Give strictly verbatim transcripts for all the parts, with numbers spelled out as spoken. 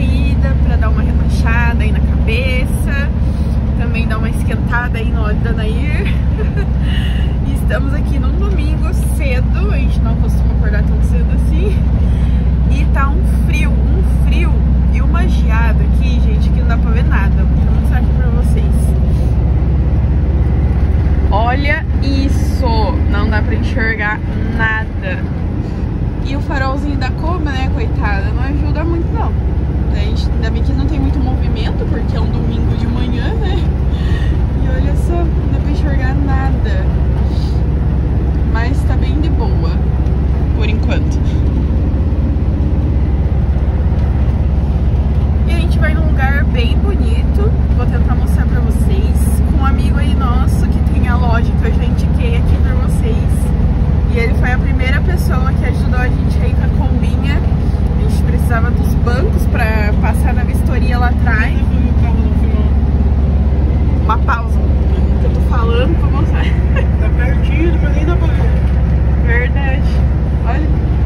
saída pra dar uma relaxada aí na cabeça, também dar uma esquentada aí no óleo da Nair. E estamos aqui num domingo cedo, a gente não costuma acordar tão cedo assim. E tá um frio, um frio e uma geada aqui, gente, que não dá pra ver nada. Vou mostrar aqui pra vocês. Olha isso, não dá pra enxergar nada. E o farolzinho da Kombi, né, coitada, não ajuda muito não. A gente, ainda bem que não tem muito movimento, porque é um domingo de manhã, né? E olha só, não dá pra enxergar nada. Mas tá bem de boa, por enquanto. E a gente vai num lugar bem bonito, vou tentar mostrar pra vocês, com um amigo aí nosso que tem a loja que eu já indiquei aqui pra vocês. E ele foi a primeira pessoa que ajudou a gente aí com a combinha. A gente precisava dos bancos pra passar na vistoria lá atrás. Uma pausa. Eu tô falando pra mostrar. Tá pertinho, mas nem dá pra ver. Verdade. Olha.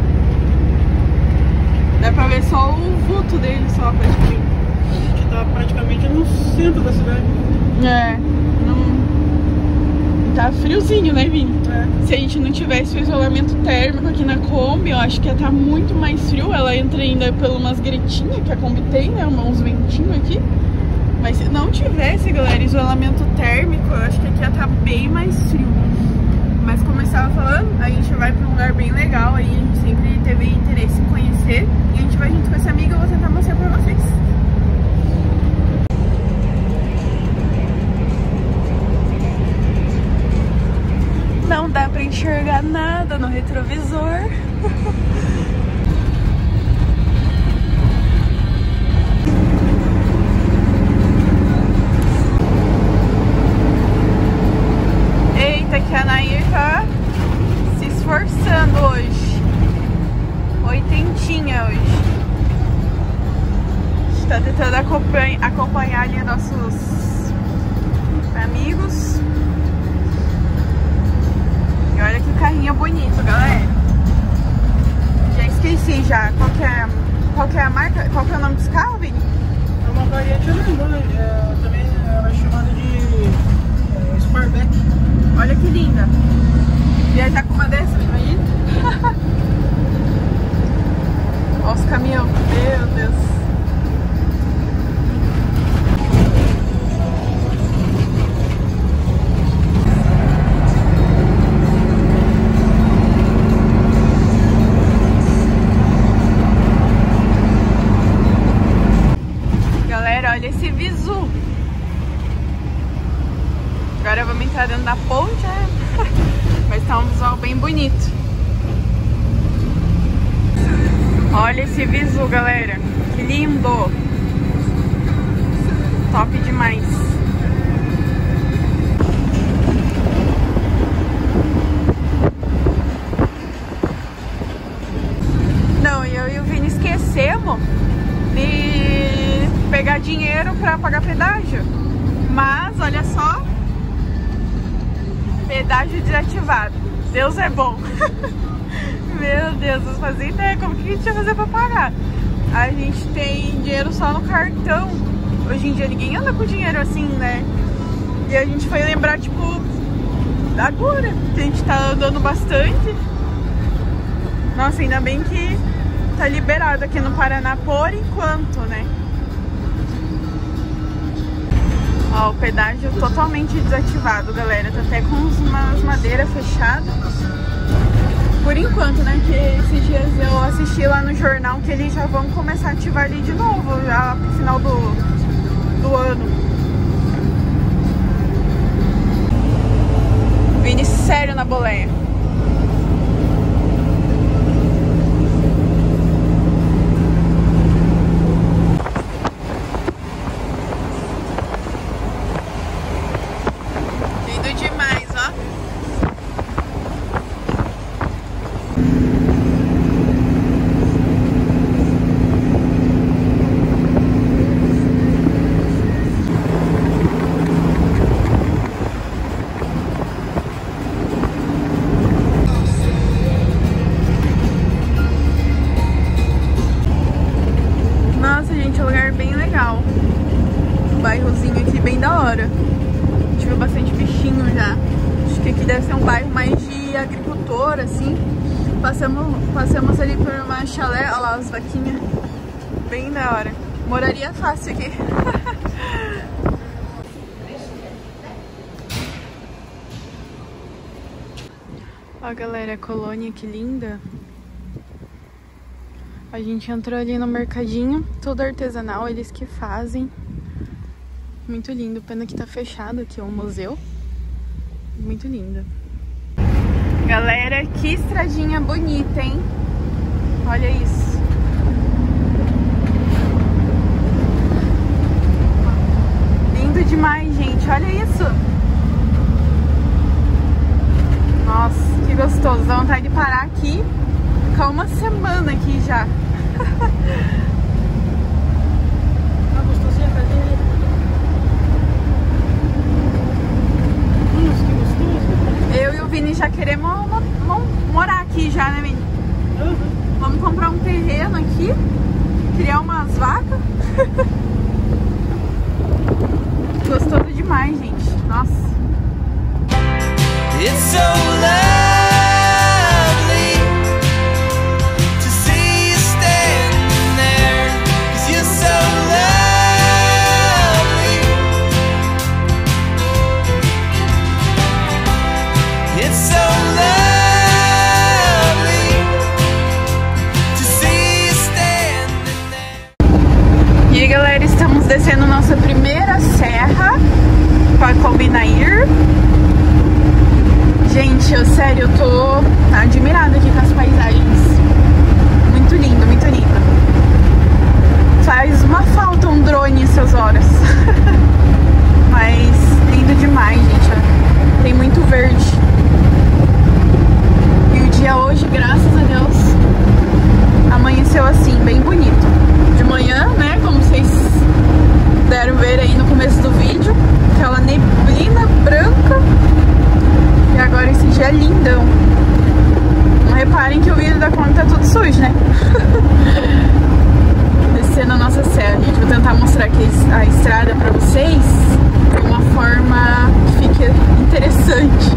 Dá pra ver só o vulto dele, só praticamente. A gente tá praticamente no centro da cidade. É. Não... Tá friozinho, né, Vini? É. Se a gente não tivesse o isolamento térmico aqui na Kombi, eu acho que ia estar muito mais frio. Ela entra ainda por umas gretinhas que a Kombi tem, né? Uns ventinhos aqui. Mas se não tivesse, galera, isolamento térmico, eu acho que aqui ia estar bem mais frio. Mas como eu estava falando, a gente vai para um lugar bem legal aí. A gente sempre teve interesse em conhecer. E a gente vai junto com essa amiga, eu vou tentar mostrar pra vocês. Não dá pra enxergar nada no retrovisor. Eita, que a Nair tá se esforçando hoje. Oitentinha hoje. A gente tá tentando acompanhar, acompanhar ali nossos amigos. E olha que carrinho bonito, galera. Já esqueci já. Qual que é, qual que é a marca? Qual que é o nome desse carro, Vini? É uma variante alemã, é, também ela é chamada de é, Sparback. Olha que linda. Viajar com uma dessas aí. Olha os caminhões. Meu Deus. Olha esse visu. Agora vamos entrar dentro da ponte, né? Mas tá um visual bem bonito. Olha esse visu, galera. Que lindo. Top demais. Não, eu e o Vini esquecemos de pegar dinheiro pra pagar pedágio. Mas, olha só, pedágio desativado. Deus é bom. Meu Deus, não fazia ideia como que a gente ia fazer pra pagar. A gente tem dinheiro só no cartão. Hoje em dia ninguém anda com dinheiro assim, né? E a gente foi lembrar, tipo, agora que a gente tá andando bastante. Nossa, ainda bem que tá liberado aqui no Paraná por enquanto, né? Ó, o pedágio totalmente desativado, galera. Tá até com umas madeiras fechadas. Por enquanto, né? Que esses dias eu assisti lá no jornal que eles já vão começar a ativar ali de novo, já pro final do, do ano. Vini sério na boleia. assim. Passamos, passamos ali por uma chalé, olha lá as vaquinhas. Bem da hora. Moraria fácil aqui. Ó, galera, a colônia que linda. A gente entrou ali no mercadinho, tudo artesanal, eles que fazem. Muito lindo, pena que tá fechado aqui, é um museu. Muito lindo. Galera, que estradinha bonita, hein? Olha isso. Lindo demais, gente, olha isso. Nossa, que gostoso, dá vontade de parar aqui. Ficar uma semana aqui já. Ah, gostosinha, cadê? Nossa, que gostoso. Eu e o Vini já queremos morar aqui já, né, Vini? Uhum. Vamos comprar um terreno aqui, criar umas vacas. Gostoso demais, gente. Nossa. It's so lovely to see you standing there, 'cause you're so lovely. It's so lovely to see you standing there. E aí, galera, estamos descendo nossa primeira serra com a Combinair. Gente, eu sério, eu tô admirada aqui com as paisagens. Muito lindo, muito lindo. Faz uma falta um drone essas horas. Mas lindo demais, gente. Ó. Tem muito verde. E o dia hoje, graças a Deus, amanheceu assim, bem bonito. De manhã, né, como vocês puderam ver aí no começo do vídeo, aquela neblina branca. E agora esse dia é lindão. Não reparem que o vidro da conta tá tudo sujo, né? Descendo a nossa serra, gente. Vou tentar mostrar aqui a estrada pra vocês de uma forma que fique interessante.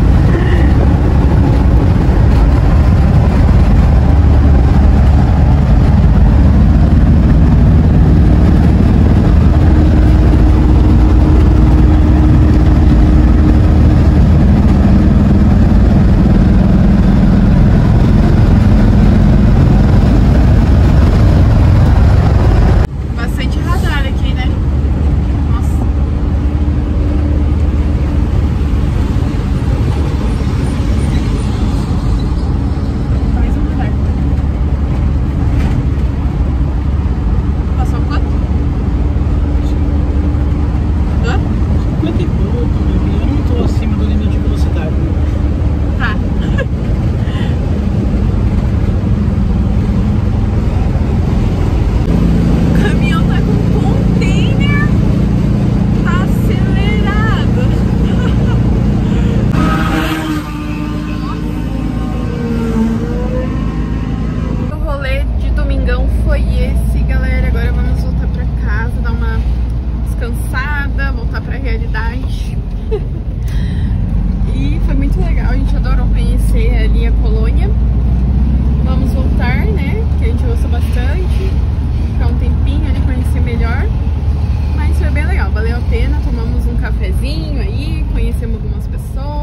E foi muito legal, a gente adorou conhecer ali a colônia. Vamos voltar, né? Que a gente gostou bastante. Ficar um tempinho ali, conhecer melhor. Mas foi bem legal, valeu a pena. Tomamos um cafezinho aí, conhecemos algumas pessoas.